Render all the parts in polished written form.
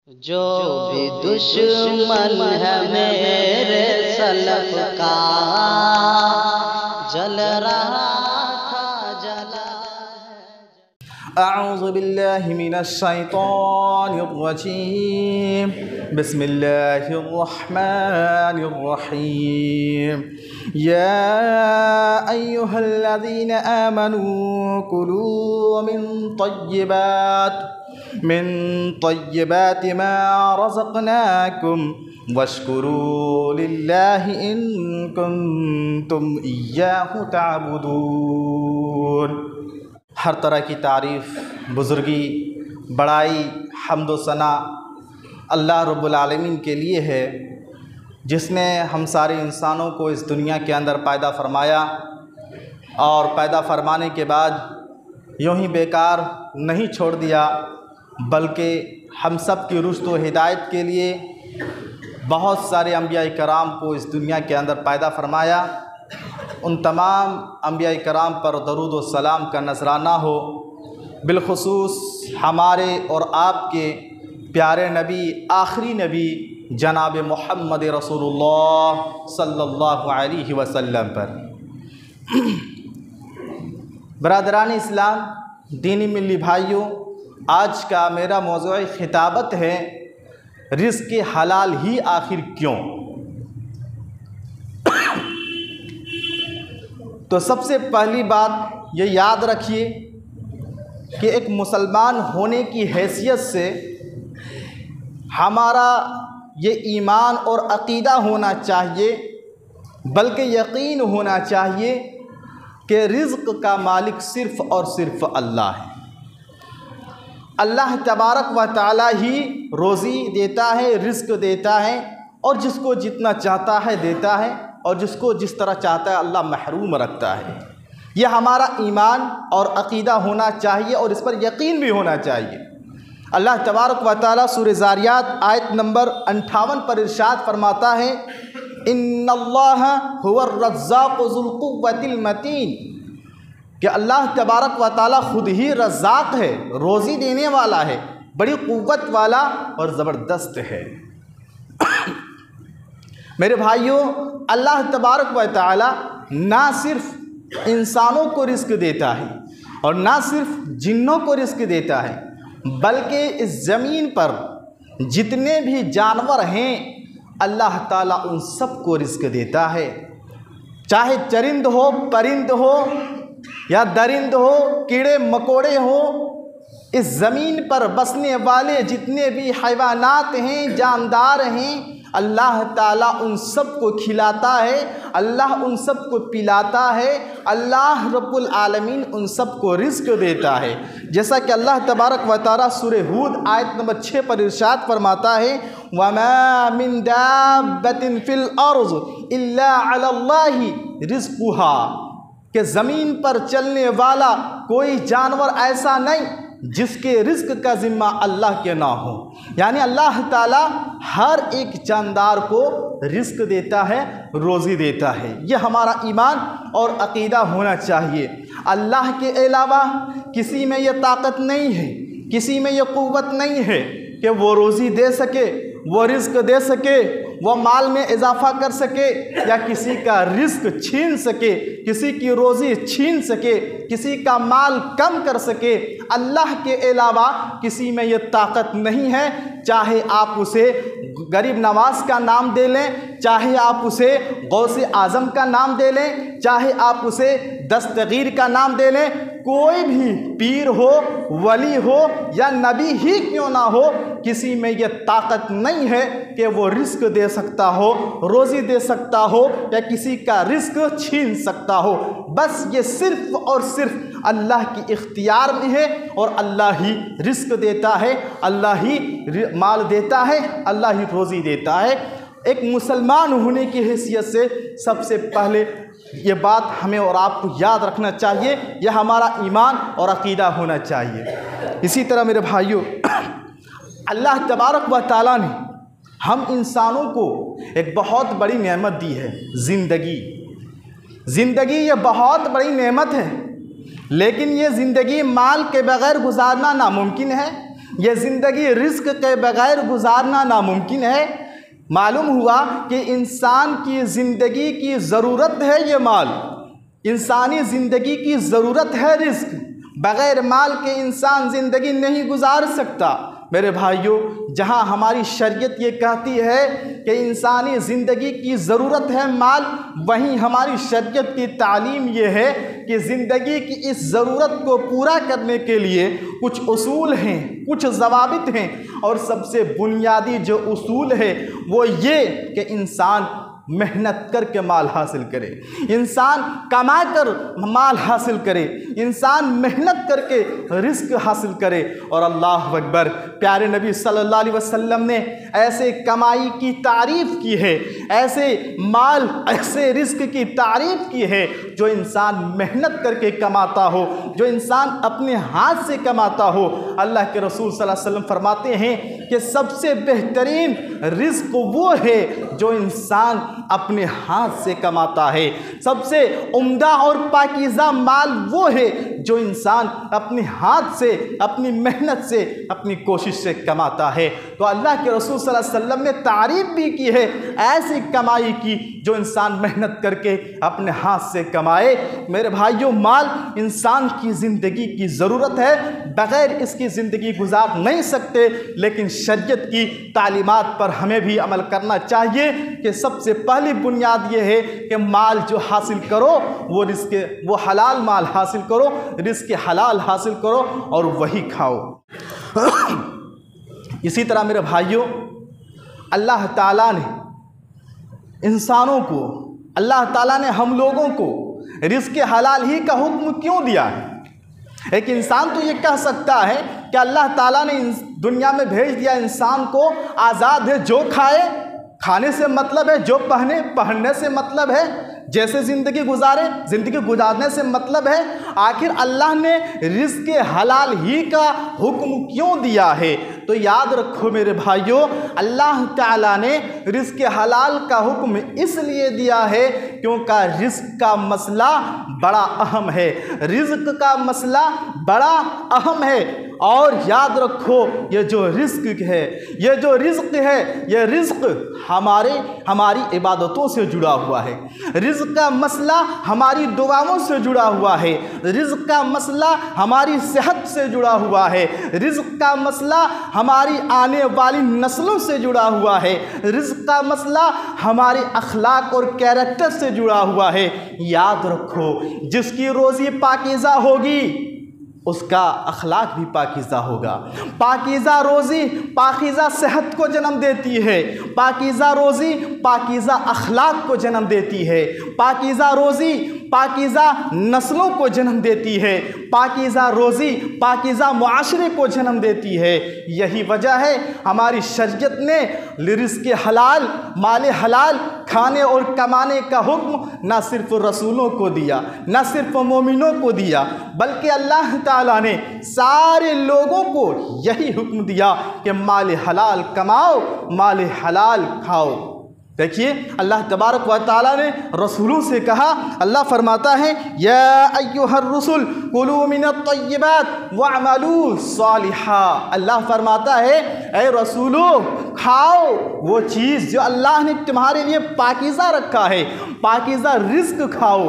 जो भी दुश्मन है मेरे सलफ का, जल रहा था जला। अऊज़ु बिल्लाहि मिनश शैतानिर रजीम। बिस्मिल्लाहिर रहमानिर रहीम। या अय्युहल्लज़ीना आमनू कुलू मिन तय्यिबाति मा रज़क़नाकुम वश्कुरू लिल्लाहि इन कुंतुम इय्याहु तअबुदून। हर तरह की तारीफ़, बुज़ुर्गी, बड़ाई, हम्द व सना अल्लाह रब्बुल आलमीन के लिए है, जिसने हम सारे इंसानों को इस दुनिया के अंदर पैदा फरमाया और पैदा फरमाने के बाद यूँ ही बेकार नहीं छोड़ दिया, बल्कि हम सब की रुश्द व हिदायत के लिए बहुत सारे अंबिया कराम को इस दुनिया के अंदर पैदा फरमाया। उन तमाम अंबिया कराम पर दरूद व सलाम का नजराना हो। बिलखुसूस हमारे और आपके प्यारे नबी, आखिरी नबी जनाब मोहम्मद रसूलुल्लाह सल्लल्लाहु अलैहि वसल्लम पर। बरादरान इस्लाम, दीनी मिली भाइयों, आज का मेरा मौज़ूअ खिताबत है रिज़्क़ हलाल ही आखिर क्यों। तो सबसे पहली बात ये याद रखिए कि एक मुसलमान होने की हैसियत से हमारा ये ईमान और अक़ीदा होना चाहिए, बल्कि यकीन होना चाहिए कि रिज़्क़ का मालिक सिर्फ़ और सिर्फ़ अल्लाह है। अल्लाह तबारक व तआला ही रोज़ी देता है, रिज़्क़ देता है, और जिसको जितना चाहता है देता है, और जिसको जिस तरह चाहता है अल्लाह महरूम रखता है। यह हमारा ईमान और अक़ीदा होना चाहिए और इस पर यकीन भी होना चाहिए। अल्लाह तबारक व तआला सूरह ज़ारियात आयत नंबर 58 पर इरशाद फरमाता है, इन्नल्लाह हुवर रज़्ज़ाक़ु ज़ुल क़ुव्वतिल मतीन, कि अल्लाह तबारक व तआला ख़ुद ही रज़्ज़ाक़ है, रोज़ी देने वाला है, बड़ी क़ुव्वत वाला और ज़बरदस्त है। मेरे भाइयों, अल्लाह तबारक व तआला ना सिर्फ़ इंसानों को रिज़्क़ देता है और ना सिर्फ़ जिन्नों को रिज़्क़ देता है, बल्कि इस ज़मीन पर जितने भी जानवर हैं अल्लाह ताला उन सब को रिज़्क़ देता है। चाहे चरिंद हो, परिंद हो, या दरिंद हो, कीड़े मकोड़े हो, इस ज़मीन पर बसने वाले जितने भी हैवानात हैं, जानदार हैं, अल्लाह ताला उन सब को खिलाता है, अल्लाह उन सब को पिलाता है, अल्लाह रब्बुल आलमीन उन सब को रिज़्क़ देता है। जैसा कि अल्लाह तबारक व तआला सूरह हूद आयत नंबर 6 पर इरशाद फरमाता है, वमा मिन दाब्बतिन फिल अर्ज़ इल्ला अलल्लाहि रिज़्क़ुहा, कि ज़मीन पर चलने वाला कोई जानवर ऐसा नहीं जिसके रिज़्क़ का ज़िम्मा अल्लाह के ना हो। यानी अल्लाह ताला हर एक जानदार को रिज़्क़ देता है, रोज़ी देता है। यह हमारा ईमान और अक़ीदा होना चाहिए। अल्लाह के अलावा किसी में यह ताकत नहीं है, किसी में यह क़ुव्वत नहीं है कि वो रोज़ी दे सके, वो रिज़्क़ दे सके, वो माल में इजाफ़ा कर सके, या किसी का रिज़्क़ छीन सके, किसी की रोज़ी छीन सके, किसी का माल कम कर सके। अल्लाह के अलावा किसी में ये ताकत नहीं है। चाहे आप उसे गरीब नवाज का नाम दे लें, चाहे आप उसे गौसे आज़म का नाम दे लें, चाहे आप उसे दस्तगीर का नाम दे लें, कोई भी पीर हो, वली हो, या नबी ही क्यों ना हो, किसी में यह ताकत नहीं है कि वो रिज़्क़ दे सकता हो, रोज़ी दे सकता हो, या किसी का रिज़्क़ छीन सकता हो। बस ये सिर्फ़ और सिर्फ़ अल्लाह की इख्तियार में है, और अल्लाह ही रिज़्क़ देता है, अल्लाह ही माल देता है, अल्लाह ही रोज़ी देता है। एक मुसलमान होने की हैसियत से सबसे पहले ये बात हमें और आपको याद रखना चाहिए, यह हमारा ईमान और अक़ीदा होना चाहिए। इसी तरह मेरे भाइयों, अल्लाह तबारक व तआला ने हम इंसानों को एक बहुत बड़ी नेमत दी है, ज़िंदगी। ज़िंदगी ये बहुत बड़ी नेमत है, लेकिन ये ज़िंदगी माल के बग़ैर गुजारना नामुमकिन है। ये ज़िंदगी रिस्क के बगैर गुजारना नामुमकिन है। मालूम हुआ कि इंसान की ज़िंदगी की ज़रूरत है ये माल, इंसानी ज़िंदगी की ज़रूरत है रिस्क। बग़ैर माल के इंसान ज़िंदगी नहीं गुजार सकता। मेरे भाइयों, जहाँ हमारी शरीयत ये कहती है कि इंसानी ज़िंदगी की ज़रूरत है माल, वहीं हमारी शरीयत की तालीम ये है कि ज़िंदगी की इस ज़रूरत को पूरा करने के लिए कुछ उसूल हैं, कुछ ज़वाबित हैं। और सबसे बुनियादी जो उसूल है वो ये कि इंसान मेहनत करके माल हासिल करे, इंसान कमा कर माल हासिल करे, इंसान मेहनत करके रिस्क हासिल करे। और अल्लाह अकबर, प्यारे नबी सल्लल्लाहु अलैहि वसल्लम ने ऐसे कमाई की तारीफ़ की है, ऐसे माल, ऐसे रिस्क की तारीफ़ की है जो इंसान मेहनत करके कमाता हो, जो इंसान अपने हाथ से कमाता हो। अल्लाह के रसूल सल्लल्लाहु अलैहि वसल्लम फरमाते हैं कि सबसे बेहतरीन रिस्क वो है जो इंसान अपने हाथ से कमाता है। सबसे उम्दा और पाकीज़ा माल वो है जो इंसान अपने हाथ से, अपनी मेहनत से, अपनी कोशिश से कमाता है। तो अल्लाह के रसूल सल्लल्लाहु अलैहि वसल्लम ने तारीफ़ भी की है ऐसी कमाई की जो इंसान मेहनत करके अपने हाथ से कमाए। मेरे भाइयों, माल इंसान की ज़िंदगी की ज़रूरत है, बग़ैर इसकी ज़िंदगी गुजार नहीं सकते। लेकिन शरीयत की तालीमात पर हमें भी अमल करना चाहिए कि सबसे पहली बुनियाद ये है कि माल जो हासिल करो वो रिस्क, वो हलाल माल हासिल करो, रिस्क हलाल हासिल करो और वही खाओ। इसी तरह मेरे भाइयों, अल्लाह ताला ने इंसानों को, अल्लाह ताला ने हम लोगों को रिस्क हलाल ही का हुक्म क्यों दिया है? एक इंसान तो ये कह सकता है कि अल्लाह ताला ने दुनिया में भेज दिया इंसान को आज़ाद है, जो खाए खाने से मतलब है, जो पहने पहनने से मतलब है, जैसे ज़िंदगी गुजारे ज़िंदगी गुजारने से मतलब है। आखिर अल्लाह ने रिज़्क़ हलाल ही का हुक्म क्यों दिया है? तो याद रखो मेरे भाइयों, अल्लाह ताला ने रिज़्क़ हलाल का हुक्म इसलिए दिया है क्योंकि रिज़्क़ का मसला बड़ा अहम है, रिज़्क़ का मसला बड़ा अहम है। और याद रखो, ये जो रिज़्क़ है, ये जो रिज़्क़ है, ये रिज़्क़ हमारी इबादतों से जुड़ा हुआ है। रिज़्क़ का मसला हमारी दुआओं से जुड़ा हुआ है। रिज़्क़ का मसला हमारी सेहत से जुड़ा हुआ है। रिज़्क़ का मसला हमारी आने वाली नस्लों से जुड़ा हुआ है। रिज़्क़ का मसला हमारे अखलाक और कैरेक्टर से जुड़ा हुआ है। याद रखो, जिसकी रोज़ी पाकीज़ा होगी उसका अखलाक भी पाकीज़ा होगा। पाकीज़ा रोज़ी पाकीज़ा सेहत को जन्म देती है, पाकीज़ा रोज़ी पाकीज़ा अखलाक को जन्म देती है, पाकीज़ा रोज़ी पाकीज़ा नस्लों को जन्म देती है, पाकीज़ा रोज़ी पाकीज़ा मुआशरे को जन्म देती है। यही वजह है हमारी शरीयत ने रिज़्क़ हलाल, माल हलाल खाने और कमाने का हुक्म न सिर्फ रसूलों को दिया, न सिर्फ मोमिनों को दिया, बल्कि अल्लाह ताला ने सारे लोगों को यही हुक्म दिया कि माल हलाल कमाओ, माल हलाल खाओ। देखिए, अल्लाह तबारक व तआला ने रसूलों से कहा, अल्लाह फरमाता है, या अय्युहर रुसुल कुलू मिनत तय्यिबात वअमलू सालिहा। अल्लाह फरमाता है, ए रसूलो, खाओ वो चीज़ जो अल्लाह ने तुम्हारे लिए पाकीज़ा रखा है, पाकीज़ा रिज़्क़ खाओ,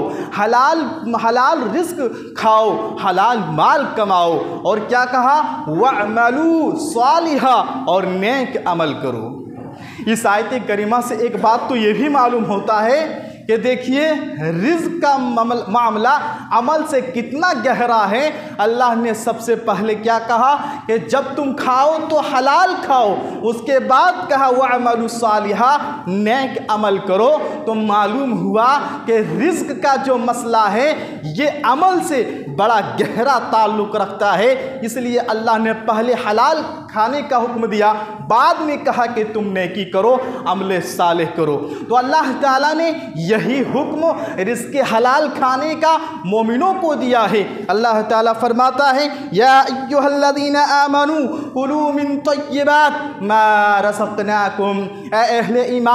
हलाल रिज़्क़ खाओ, हलाल माल कमाओ। और क्या कहा? वअमलू सालिहा, और नेक अमल करो। इस आयत करीमा से एक बात तो ये भी मालूम होता है कि देखिए, रिज़्क़ का मामला अमल से कितना गहरा है। अल्लाह ने सबसे पहले क्या कहा कि जब तुम खाओ तो हलाल खाओ, उसके बाद कहा वअमलु सालिहा, नेक अमल करो। तो मालूम हुआ कि रिज़्क़ का जो मसला है ये अमल से बड़ा गहरा ताल्लुक़ रखता है। इसलिए अल्लाह ने पहले हलाल खाने का हुक्म दिया, बाद में कहा कि तुम नेकी करो, अमल सालेह करो। तो अल्लाह ताला ने यही हुक्म रिज़्क़ हलाल खाने का मोमिनों को दिया है। अल्लाह ताला फरमाता है, या अय्युहल्लज़ीना आमनू कुलू मिन तय्यिबात मा रज़क़नाकुम। ए अहले ईमान,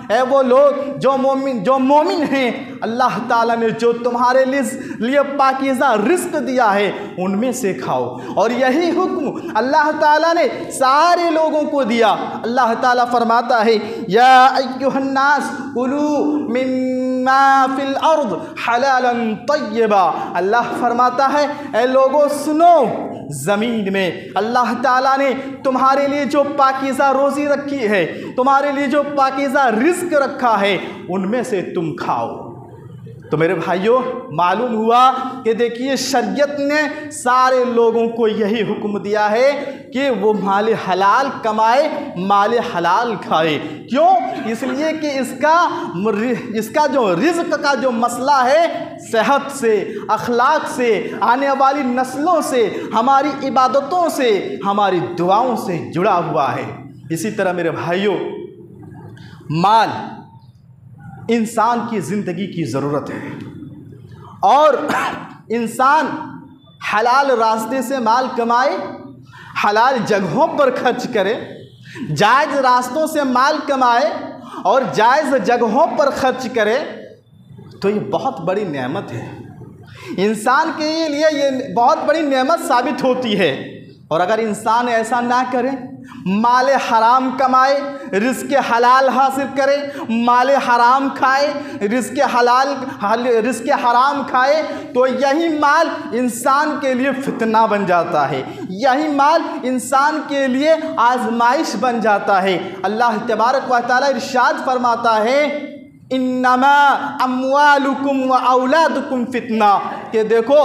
है वो लोग जो मोमिन हैं, अल्लाह ताला ने जो तुम्हारे लिए पाकीज़ा रिस्क दिया है उनमें से खाओ। और यही हुक्म अल्लाह ताला ने सारे लोगों को दिया। अल्लाह ताला फरमाता है, या अय्युहन्नास कुलू मिम्मा फिल अर्द हलालन तय्यबा। अल्लाह फरमाता है, ए लोगों सुनो, ज़मीन में अल्लाह ताला ने तुम्हारे लिए जो पाकीज़ा रोज़ी रखी है, तुम्हारे लिए जो पाकीज़ा रिस्क रखा है, उनमें से तुम खाओ। तो मेरे भाइयों, मालूम हुआ कि देखिए शरीयत ने सारे लोगों को यही हुक्म दिया है कि वो माल हलाल कमाए, माल हलाल खाए। क्यों? इसलिए कि इसका जो रिज़्क का जो मसला है, सेहत से, अखलाक से, आने वाली नस्लों से, हमारी इबादतों से, हमारी दुआओं से जुड़ा हुआ है। इसी तरह मेरे भाइयों, माल इंसान की ज़िंदगी की ज़रूरत है और इंसान हलाल रास्ते से माल कमाए, हलाल जगहों पर खर्च करे, जायज़ रास्तों से माल कमाए और जायज़ जगहों पर खर्च करे, तो ये बहुत बड़ी नेमत है। इंसान के लिए ये बहुत बड़ी नेमत साबित होती है। और अगर इंसान ऐसा ना करे, माल हराम कमाए, रिज़्क़ हलाल हासिल करे, माल हराम खाए, रिज़्क़ हराम खाए, तो यही माल इंसान के लिए फितना बन जाता है, यही माल इंसान के लिए आजमाइश बन जाता है। अल्लाह तबारक व तआला इरशाद फरमाता है, इन्नमा अम्वालुकुम व औलादुकुम फितना, कि देखो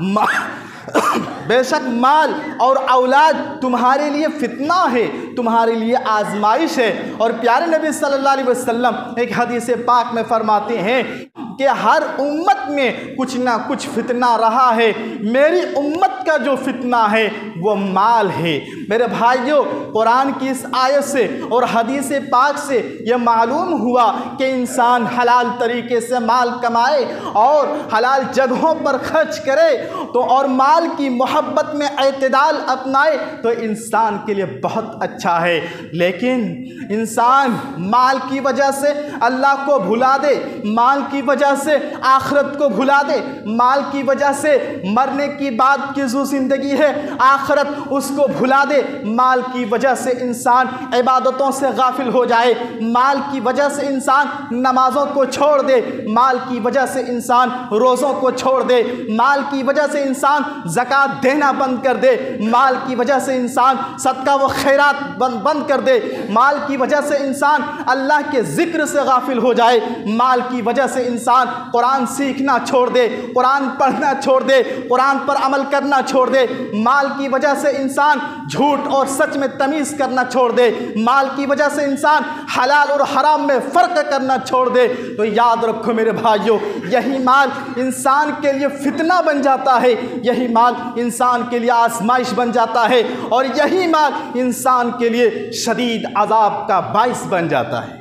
बेशक माल और औलाद तुम्हारे लिए फितना है, तुम्हारे लिए आजमाइश है। और प्यारे नबी सल्लल्लाहु अलैहि वसल्लम एक हदीस पाक में फरमाते हैं कि हर उम्मत में कुछ ना कुछ फितना रहा है, मेरी उम्मत का जो फितना है वो माल है। मेरे भाइयों, कुरान की इस आयत से और हदीस पाक से ये मालूम हुआ कि इंसान हलाल तरीके से माल कमाए और हलाल जगहों पर खर्च करे तो और माल की मोहब्बत में एतदाल अपनाए तो इंसान के लिए बहुत अच्छा है। लेकिन इंसान माल की वजह से अल्लाह को भुला दे, माल की वजह से आखिरत को भुला दे, माल की वजह से मरने की बाद की जो ज़िंदगी है आखिरत उसको भुला दे, माल की वजह से इंसान इबादतों से गाफिल हो जाए, माल की वजह से इंसान नमाज़ों को छोड़ दे, माल की वजह से इंसान रोज़ों को छोड़ दे, माल की वजह से इंसान ज़कात देना बंद कर दे, माल की वजह से इंसान सदका व खैरात बंद कर दे, माल की वजह से इंसान अल्लाह के ज़िक्र से गाफिल हो जाए, माल की वजह से इंसान कुरान सीखना छोड़ दे, कुरान पढ़ना छोड़ दे, कुरान पर अमल करना छोड़ दे, माल की वजह से इंसान झूठ और सच में तमीज़ करना छोड़ दे, माल की वजह से इंसान हलाल और हराम में फ़र्क करना छोड़ दे। तो याद रखो मेरे भाइयों, यही माल इंसान के लिए फितना बन जाता है, यही माल इंसान के लिए आजमाइश बन जाता है और यही माल इंसान के लिए शदीद अज़ाब का बाइस बन जाता है।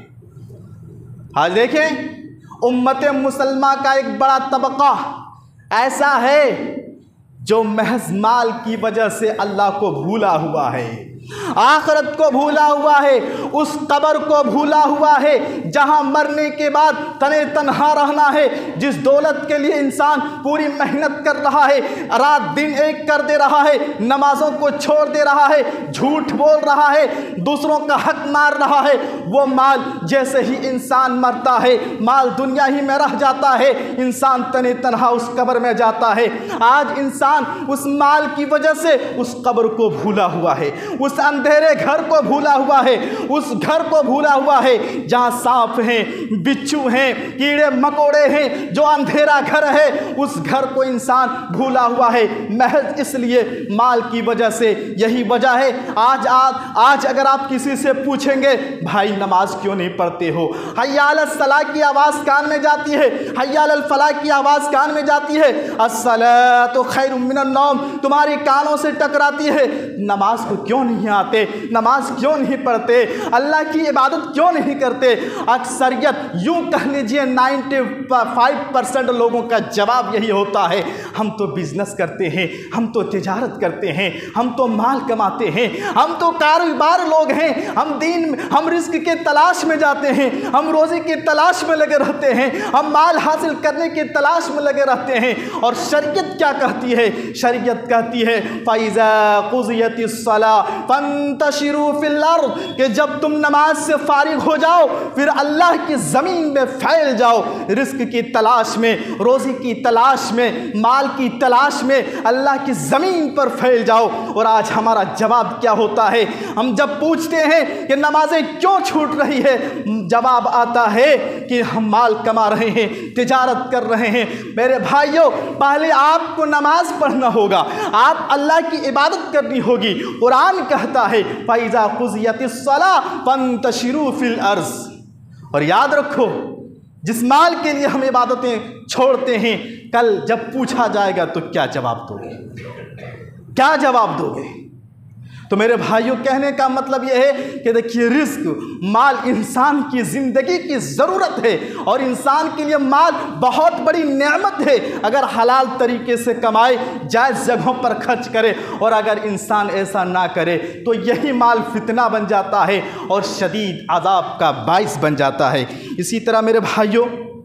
आज देखें, उम्मत मुसलमा का एक बड़ा तबका ऐसा है जो महज माल की वजह से अल्लाह को भूला हुआ है, आखिरत को भूला हुआ है, उस कब्र को भूला हुआ है जहां मरने के बाद तने तन्हा रहना है, जिस दौलत के लिए इंसान पूरी मेहनत कर रहा है, रात दिन एक कर दे रहा है, नमाजों को छोड़ दे रहा है, झूठ बोल रहा है, दूसरों का हक मार रहा है, वो माल जैसे ही इंसान मरता है, माल दुनिया ही में रह जाता है, इंसान तने तन्हा उस कब्र में जाता है। आज इंसान उस माल की वजह से उस कब्र को भूला हुआ है, उस अंधेरे घर को भूला हुआ है, उस घर को भूला हुआ है जहां सांप हैं, बिच्छू हैं, कीड़े मकोड़े हैं, जो अंधेरा घर है उस घर को इंसान भूला हुआ है महज इसलिए माल की वजह से। यही वजह है आज अगर आप किसी से पूछेंगे भाई नमाज क्यों नहीं पढ़ते हो, हय्या अलस सलाह की आवाज़ कान में जाती है, हय्या अलल फलाह की आवाज़ कान में जाती है, अस्सलातु खैरुम मिनन नौम तुम्हारी कानों से टकराती है, नमाज को क्यों नहीं नहीं आते, नमाज क्यों नहीं पढ़ते, अल्लाह की इबादत क्यों नहीं करते? अक्सरियत यूँ कह लीजिए 95% लोगों का जवाब यही होता है, हम तो बिजनेस करते हैं, हम तो तिजारत करते हैं, हम तो माल कमाते हैं, हम तो कारोबार लोग हैं, हम रिस्क के तलाश में जाते हैं, हम रोज़ी की तलाश में लगे रहते हैं, हम माल हासिल करने की तलाश में लगे रहते हैं। और शरीयत क्या कहती है? शरीयत कहती है फ़ैज़ा क़ुज़ियतिस सलाह फ़ंतशिरू फ़िल अर्ज़, कि जब तुम नमाज से फारिग हो जाओ फिर अल्लाह की ज़मीन में फैल जाओ, रिस्क की तलाश में, रोज़ी की तलाश में, माल की तलाश में अल्लाह की ज़मीन पर फैल जाओ। और आज हमारा जवाब क्या होता है? हम जब पूछते हैं कि नमाजें क्यों छूट रही है, जवाब आता है कि हम माल कमा रहे हैं, तिजारत कर रहे हैं। मेरे भाइयों, पहले आपको नमाज पढ़ना होगा, आप अल्लाह की इबादत करनी होगी। कुरान कहता है फ़ैज़ा क़ुज़ियतिस सलाह फ़ंतशिरू फ़िल अर्ज़। और याद रखो, जिस माल के लिए हम इबादतें छोड़ते हैं, कल जब पूछा जाएगा तो क्या जवाब दोगे? क्या जवाब दोगे? तो मेरे भाइयों, कहने का मतलब यह है कि देखिए, रिस्क, माल इंसान की ज़िंदगी की ज़रूरत है और इंसान के लिए माल बहुत बड़ी नेमत है। अगर हलाल तरीके से कमाए, जायज़ जगहों पर खर्च करे, और अगर इंसान ऐसा ना करे तो यही माल फितना बन जाता है और शदीद अज़ाब का बाइस बन जाता है। इसी तरह मेरे भाइयों,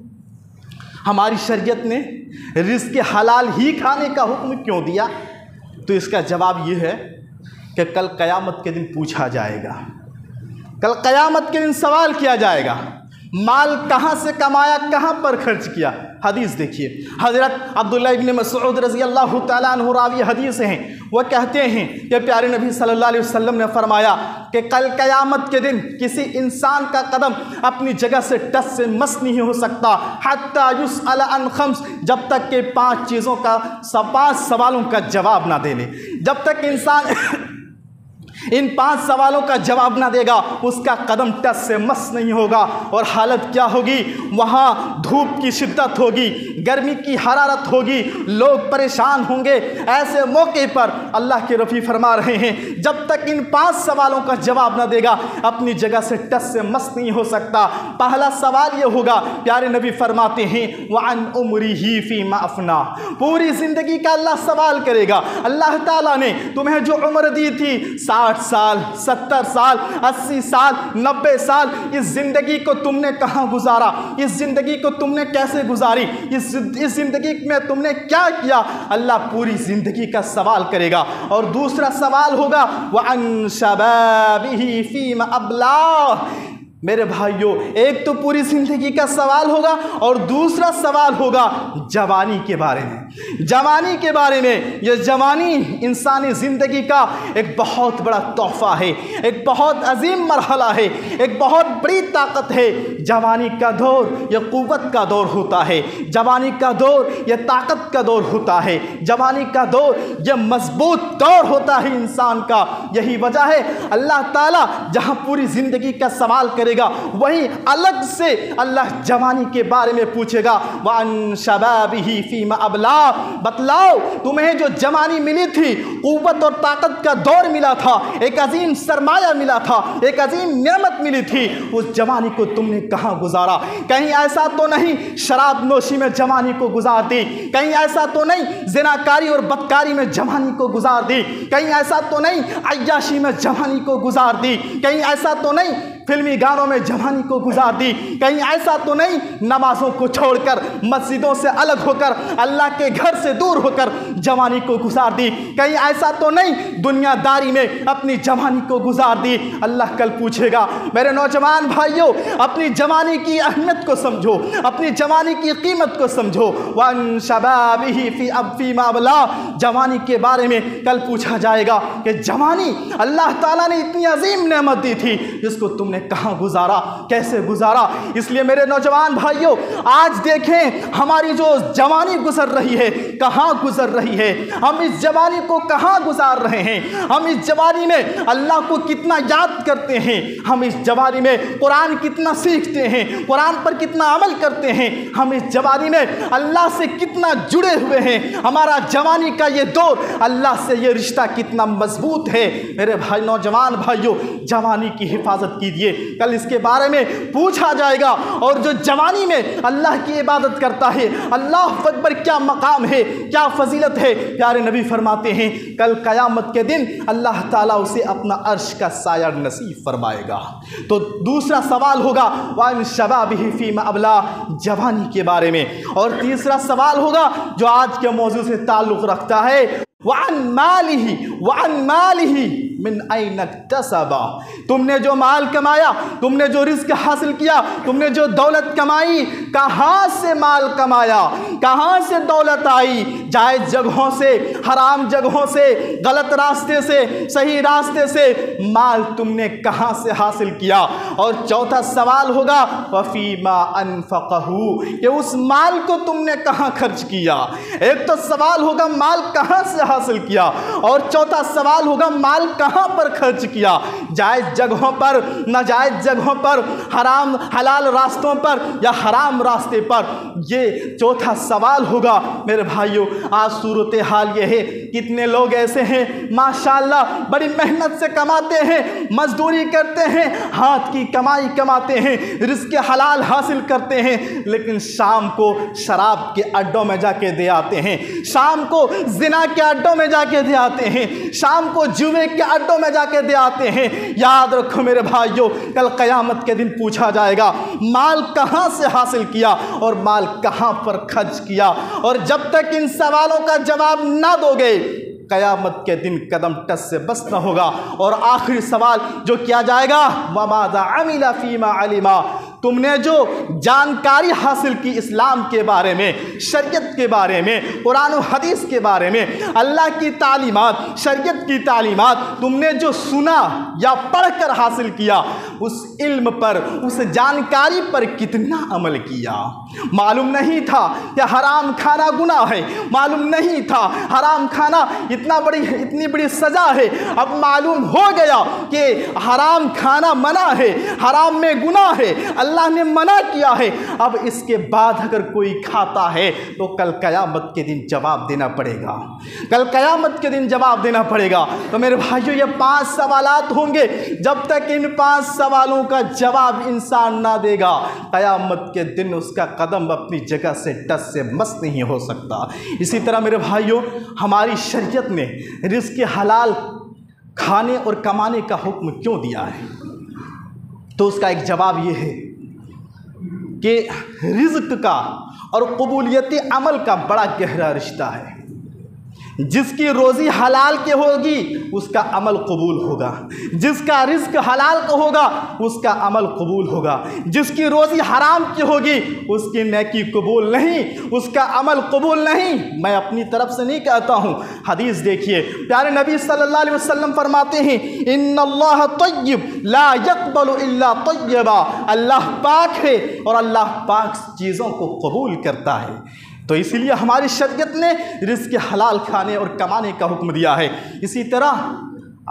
हमारी शरीयत ने रिस्क हलाल ही खाने का हुक्म क्यों दिया? तो इसका जवाब ये है कि कल क़यामत के दिन पूछा जाएगा, कल क़यामत के दिन सवाल किया जाएगा, माल कहाँ से कमाया, कहाँ पर खर्च किया। हदीस देखिए, हज़रत अब्दुल्ला इब्न मसऊद रज़ी अल्लाह तआला अन्हु रावी हदीस हैं, वह कहते हैं कि प्यारे नबी सल्लल्लाहु अलैहि वसल्लम ने फरमाया कि कल क़यामत के दिन किसी इंसान का कदम अपनी जगह से टस से मस नहीं हो सकता, हत्ता युसअल अन खम्स, जब तक कि 5 चीज़ों का 5 सवालों का जवाब ना दे ले। जब तक इंसान इन 5 सवालों का जवाब ना देगा, उसका कदम टस से मस नहीं होगा। और हालत क्या होगी? वहाँ धूप की शिद्दत होगी, गर्मी की हरारत होगी, लोग परेशान होंगे। ऐसे मौके पर अल्लाह के रफ़ी फरमा रहे हैं, जब तक इन 5 सवालों का जवाब ना देगा, अपनी जगह से टस से मस नहीं हो सकता। पहला सवाल ये होगा, प्यारे नबी फरमाते हैं वअन उम्रिही फ़ीमा अफ़ना, पूरी ज़िंदगी का अल्लाह सवाल करेगा। अल्लाह ताला ने तुम्हें जो उम्र दी थी, 60 साल, 70 साल, 80 साल, 90 साल, इस ज़िंदगी को तुमने कहाँ गुजारा? इस ज़िंदगी को तुमने कैसे गुजारी? इस ज़िंदगी में तुमने क्या किया? अल्लाह पूरी ज़िंदगी का सवाल करेगा। और दूसरा सवाल होगा वअन शबाबिही फ़ीमा अबलाह। मेरे भाइयों, एक तो पूरी ज़िंदगी का सवाल होगा और दूसरा सवाल होगा जवानी के बारे में। जवानी के बारे में, यह जवानी इंसानी ज़िंदगी का एक बहुत बड़ा तोहफ़ा है, एक बहुत अजीम मरहला है, एक बहुत बड़ी ताकत है। जवानी का दौर यह क़ुव्वत का दौर होता है, जवानी का दौर यह ताकत का दौर होता है, जवानी का दौर यह मजबूत दौर होता है इंसान का। यही वजह है अल्लाह ताला जहाँ पूरी ज़िंदगी का सवाल करे, वहीं अलग से अल्लाह जवानी के बारे में पूछेगा वअन शबाबिही फ़ीमा अबला। बतलाओ, तुम्हें जो जवानी मिली थी, क़ुव्वत और ताकत का दौर मिला था, एक अजीम सरमाया मिला था, एक अजीम नेमत मिली थी, उस जवानी को तुमने कहाँ गुजारा? कहीं ऐसा तो नहीं शराब नोशी में जवानी को गुजार दी, कहीं ऐसा तो नहीं ज़िनाकारी और बदकारी में जवानी को गुजार दी, कहीं ऐसा तो नहीं अय्याशी में जवानी को गुजार दी, कहीं ऐसा तो नहीं फिल्मी गानों में जवानी को गुजार दी, कहीं ऐसा तो नहीं नमाजों को छोड़कर, मस्जिदों से अलग होकर, अल्लाह के घर से दूर होकर जवानी को गुजार दी, कहीं ऐसा तो नहीं दुनियादारी में अपनी जवानी को गुजार दी। अल्लाह कल पूछेगा। मेरे नौजवान भाइयों, अपनी जवानी की अहमियत को समझो, अपनी जवानी की कीमत को समझो। वअन शबाबिही फ़ीमा अबला, जवानी के बारे में कल पूछा जाएगा कि जवानी अल्लाह ताला ने इतनी अजीम नेमत दी थी, जिसको तुमने कहाँ गुजारा? गुजारा, कैसे गुजारा। इसलिए मेरे नौजवान भाइयों, आज देखें हमारी जो जवानी गुजर रही है, कहाँ गुजर रही है, हम इस जवानी को कहाँ गुजार रहे हैं। हम इस जवानी में अल्लाह को कितना याद करते हैं, हम इस जवानी में कुरान कितना सीखते हैं, कुरान पर कितना अमल करते हैं, हम इस जवानी में अल्लाह से कितना जुड़े हुए हैं। हमारा जवानी का ये दौर, अल्लाह से ये रिश्ता कितना मजबूत है। मेरे भाई, नौजवान भाइयों, जवानी की हिफाजत कीजिए, कल इसके बारे में पूछा जाएगा। और जो जवानी में अल्लाह की इबादत करता है, अल्लाह अकबर, क्या मकाम है, क्या फजीलत है। प्यारे नबी फरमाते हैं कल क़यामत के दिन अल्लाह ताला उसे अपना अर्श का साया नसीब फरमाएगा। तो दूसरा सवाल होगा वान शबाबिही फीमा अबला, जवानी के बारे में। और तीसरा सवाल होगा जो आज के मौजू से ताल्लुक़ रखता है, वान मालिही मिन ऐन इक्तसबा, तुमने जो माल कमाया, तुमने जो रिस्क हासिल किया, तुमने जो दौलत कमाई, कहाँ से माल कमाया, कहाँ से दौलत आई। जायज़ जगहों से, हराम जगहों से, गलत रास्ते से, सही रास्ते से माल तुमने कहाँ से हासिल किया। और चौथा सवाल होगा वफ़ीमा अनफ़क़हू, कि उस माल को तुमने कहाँ खर्च किया। एक तो सवाल होगा माल कहाँ से हासिल किया, और चौथा सवाल होगा माल कहाँ पर खर्च किया। जायज़ जगहों पर, नाजायज़ जगहों पर, हराम हलाल रास्तों पर या हराम रास्ते पर। ये चौथा सवाल होगा। मेरे भाइयों, आज सूरत हाल ये है, कितने लोग ऐसे हैं माशाअल्लाह बड़ी मेहनत से कमाते हैं, मजदूरी करते हैं, हाथ की कमाई कमाते हैं, रिज़्क़ हलाल हासिल करते हैं, लेकिन शाम को शराब के अड्डों में जाके दे आते हैं, शाम को जिना के अड्डों में जाके दे आते हैं, शाम को जुए के अड्डों में जाके दे आते हैं। याद रखो मेरे भाइयों, कल क़यामत के दिन पूछा जाएगा माल कहाँ से हासिल किया और माल कहाँ पर खर्च किया। और जब तक इन सवालों का जवाब ना दोगे, क़यामत के दिन कदम टस से बस न होगा। और आखिरी सवाल जो किया जाएगा, वमाज़ा अमिला फ़ीमा अलिमा, तुमने जो जानकारी हासिल की इस्लाम के बारे में, शरीयत के बारे में, कुरान और हदीस के बारे में, अल्लाह की तालीमात, शरीयत की तालीमात, तुमने जो सुना या पढ़कर हासिल किया, उस इल्म पर, उस जानकारी पर कितना अमल किया। मालूम नहीं था कि हराम खाना गुनाह है, मालूम नहीं था हराम खाना इतनी बड़ी सज़ा है, अब मालूम हो गया कि हराम खाना मना है, हराम में गुनाह है, अल्लाह ने मना किया है। अब इसके बाद अगर कोई खाता है तो कल क़यामत के दिन जवाब देना पड़ेगा, कल क़यामत के दिन जवाब देना पड़ेगा। तो मेरे भाइयों, ये 5 सवालात होंगे, जब तक इन 5 सवालों का जवाब इंसान ना देगा, क़यामत के दिन उसका कदम अपनी जगह से टस से मस नहीं हो सकता। इसी तरह मेरे भाइयों, हमारी शरीयत ने रिज़्क़ हलाल खाने और कमाने का हुक्म क्यों दिया है, तो उसका एक जवाब ये है कि रिज़्क़ का और कबूलियत अमल का बड़ा गहरा रिश्ता है। जिसकी रोज़ी हलाल के होगी उसका अमल कबूल होगा, जिसका रिज़्क़ हलाल का होगा उसका अमल कबूल होगा, जिसकी रोज़ी हराम की होगी उसकी नेकी कबूल नहीं, उसका अमल कबूल नहीं। मैं अपनी तरफ से नहीं कहता हूँ, हदीस देखिए, प्यारे नबी सल्लल्लाहु अलैहि वसल्लम फरमाते हैं इन्नल्लाह तय्यब ला यक़बलु इल्ला तय्यबा, अल्लाह पाक है और अल्लाह पाक चीज़ों को कबूल करता है। तो इसीलिए हमारी शरीयत ने रिज़्क़ हलाल खाने और कमाने का हुक्म दिया है। इसी तरह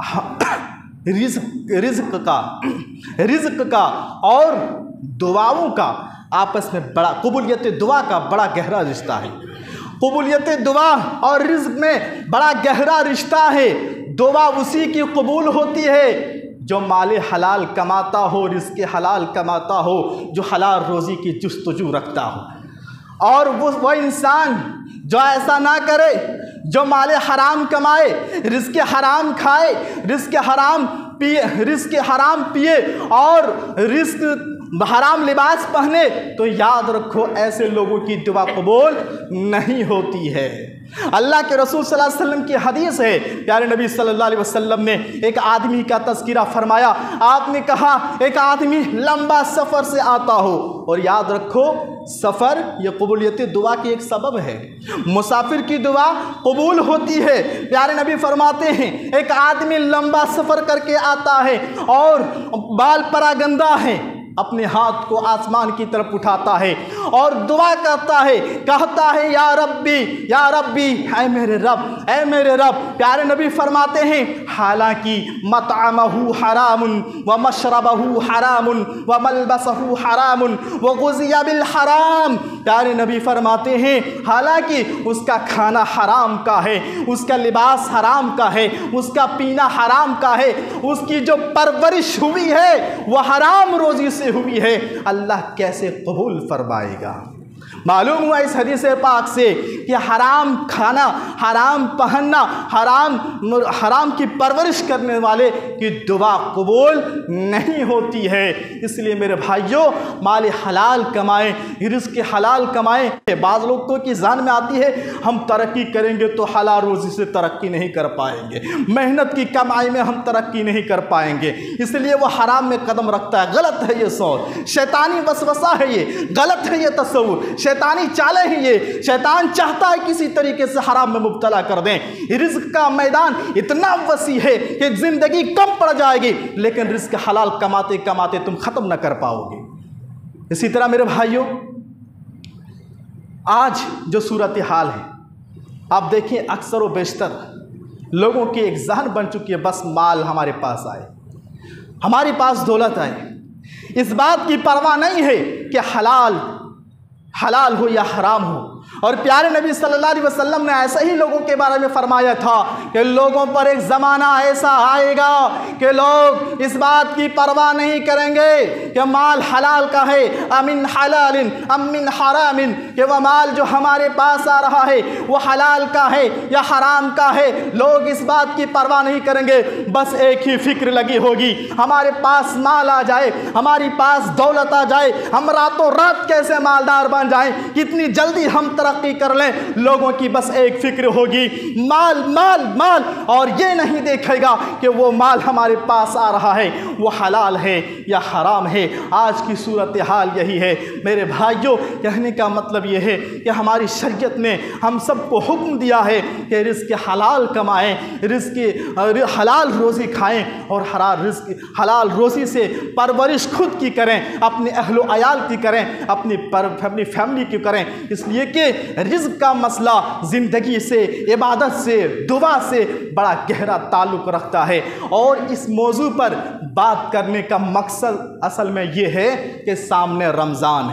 रिज़्क़ का और दुआओं का आपस में बड़ा, कबूलियत दुआ का बड़ा गहरा रिश्ता है। कबूलियत दुआ और रिज़्क़ में बड़ा गहरा रिश्ता है। दुआ उसी की कबूल होती है जो माले हलाल कमाता हो, रिज़्क़ हलाल कमाता हो, जो हलाल रोज़ी की जुस्तजू रखता हो। और वो इंसान जो ऐसा ना करे, जो माले हराम कमाए, रिज़्क़ हराम खाए, रिज़्क़ हराम पिए और रिज़्क़ हराम लिबास पहने तो याद रखो ऐसे लोगों की दुआ कबूल नहीं होती है। अल्लाह के रसूल सल्लल्लाहु अलैहि वसल्लम की हदीस है, प्यारे नबी सल्लल्लाहु अलैहि वसल्लम ने एक आदमी का तज़किरा फरमाया। आपने कहा एक आदमी लंबा सफ़र से आता हो, और याद रखो सफ़र ये कबूलियत दुआ की एक सबब है, मुसाफिर की दुआ कबूल होती है। प्यारे नबी फरमाते हैं एक आदमी लंबा सफ़र करके आता है और बाल परागंदा है, अपने हाथ को आसमान की तरफ उठाता है और दुआ करता है, कहता है या रब्बी, ऐ मेरे रब, ऐ मेरे रब। प्यारे नबी फरमाते हैं हालांकि मतअमहु हरामुन व मशरबहु हरामुन व मलबसहु हरामुन व गुज़िया बिल हराम। प्यारे नबी फरमाते हैं हालांकि उसका खाना हराम का है, उसका लिबास हराम का है, उसका पीना हराम का है, उसकी जो परवरिश हुई है वह हराम रोज़ी से हुई है, अल्लाह कैसे कबूल फरमाएगा। मालूम हुआ इस हदीस पाक से कि हराम खाना, हराम पहनना, हराम की परवरिश करने वाले की दुआ कबूल नहीं होती है। इसलिए मेरे भाइयों माल हलाल कमाएं, रिज़्क़ हलाल कमाएं। बाज़ लोगों की जान में आती है हम तरक्की करेंगे तो हलाल रोज़ी से तरक्की नहीं कर पाएंगे, मेहनत की कमाई में हम तरक्की नहीं कर पाएंगे, इसलिए वो हराम में कदम रखता है। गलत है ये सोच, शैतानी वसवसा है ये, गलत है ये तस्वुर, शैतानी चाले हैं ये। शैतान चाहता है किसी तरीके से हराम में मुब्तला कर दें। रिज़्क़ का मैदान इतना वसी है कि ज़िंदगी कम पड़ जाएगी, लेकिन रिज़्क़ हलाल कमाते कमाते तुम ख़त्म न कर पाओगे। इसी तरह मेरे भाइयों आज जो सूरत हाल है आप देखिए, अक्सर व बेशतर लोगों की एक जहन बन चुकी है, बस माल हमारे पास आए, हमारे पास दौलत आए, इस बात की परवाह नहीं है कि हलाल हो या हराम हो। और प्यारे नबी सल्लल्लाहु अलैहि वसल्लम ने ऐसे ही लोगों के बारे में फरमाया था कि लोगों पर एक ज़माना ऐसा आएगा कि लोग इस बात की परवाह नहीं करेंगे कि माल हलाल का है अमिन हलालिन अमिन हरामिन, कि वह माल जो हमारे पास आ रहा है वो हलाल का है या हराम का है। लोग इस बात की परवाह नहीं करेंगे, बस एक ही फिक्र लगी होगी हमारे पास माल आ जाए, हमारे पास दौलत आ जाए, हम रातों रात कैसे मालदार बन जाएं, कितनी जल्दी हम तरक्की कर लें। लोगों की बस एक फिक्र होगी माल माल माल, और ये नहीं देखेगा कि वो माल हमारे पास आ रहा है वो हलाल है या हराम है। आज की सूरत हाल यही है मेरे भाइयों। कहने का मतलब ये है कि हमारी शरीयत ने हम सबको हुक्म दिया है कि रिज़्क़ हलाल कमाएं, रिज़्क़ हलाल रोज़ी खाएं और हलाल रोज़ी से परवरिश खुद की करें, अपने अहलो अयाल की करें, अपनी फैमिली की करें। इसलिए कि रिज़्क़ का मसला ज़िंदगी से, इबादत से, दुआ से बड़ा गहरा ताल्लुक़ रखता है। और इस मौजू पर बात करने का मकसद असल में ये है कि सामने रमज़ान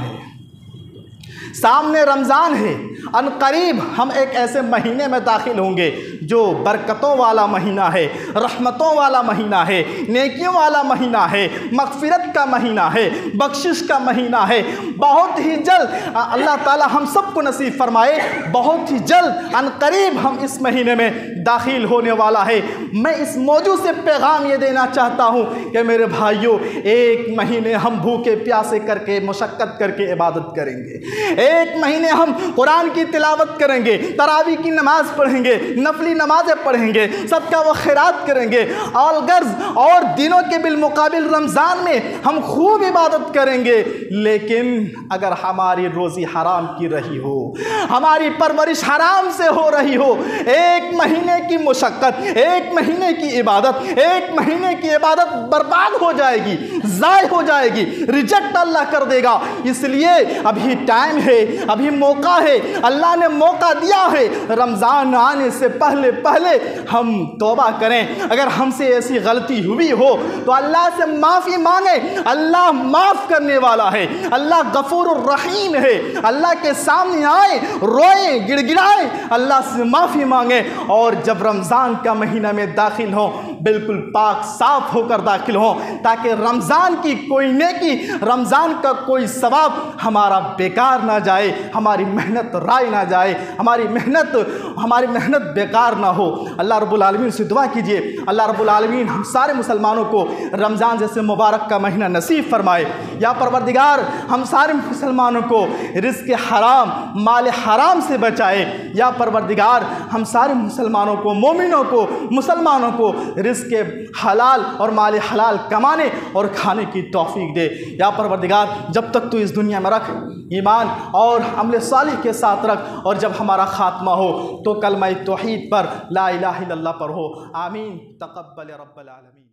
है, अनकरीब हम एक ऐसे महीने में दाखिल होंगे जो बरकतों वाला महीना है, रहमतों वाला महीना है, नेकियों वाला महीना है, मग़फ़िरत का महीना है, बख्शिश का महीना है। बहुत ही जल्द अल्लाह ताला हम सबको नसीब फरमाए, बहुत ही जल्द अनकरीब हम इस महीने में दाखिल होने वाला है। मैं इस मौजू से पैगाम ये देना चाहता हूँ कि मेरे भाइयों एक महीने हम भूखे प्यासे करके मुशक्क़त करके इबादत करेंगे, एक महीने हम कुरान की तिलावत करेंगे, तरावी की नमाज पढ़ेंगे, नफली नमाजें पढ़ेंगे, सदका व खैरात करेंगे, और गर्ज और दिनों के बिलमुकाबिल रमज़ान में हम खूब इबादत करेंगे। लेकिन अगर हमारी रोज़ी हराम की रही हो, हमारी परवरिश हराम से हो रही हो, एक महीने की मुशक्क़त, एक महीने की इबादत, एक महीने की इबादत बर्बाद हो जाएगी, ज़ाय हो जाएगी, रिजेक्ट अल्लाह कर देगा। इसलिए अभी टाइम है, अभी मौका है, अल्लाह ने मौका दिया है। रमज़ान आने से पहले पहले हम तौबा करें। अगर हमसे ऐसी गलती हुई हो तो अल्लाह से माफ़ी मांगे, अल्लाह माफ़ करने वाला है, अल्लाह गफूर रहीम है। अल्लाह के सामने आए, रोए, गिड़गिड़ाए, अल्लाह से माफ़ी मांगे, और जब रमज़ान का महीना में दाखिल हो बिल्कुल पाक साफ होकर दाखिल हों, ताकि रमज़ान की कोई नेकी, रमज़ान का कोई सवाब हमारा बेकार ना जाए, हमारी मेहनत राय ना जाए, हमारी मेहनत बेकार ना हो। अल्लाह रब्बुल आलमीन से दुआ कीजिए, अल्लाह रब्बुल आलमीन हम सारे मुसलमानों को रमज़ान जैसे मुबारक का महीना नसीब फरमाए। या परवरदिगार हम सारे मुसलमानों को रिज़्क़ हराम, माल हराम से बचाए। या परवरदिगार हम सारे मुसलमानों को, मोमिनों को, मुसलमानों को रिज़्क़ हलाल और माल हलाल कमाने और खाने की तौफीक दे। या परवरदिगार जब तक तू इस दुनिया में रख, ईमान और अमल सालिह के साथ रख, और जब हमारा खात्मा हो तो कलमा तौहीद पर, ला इलाहा इल्लल्लाह पर हो। आमीन। तक़ब्बल रब्बल आलमीन।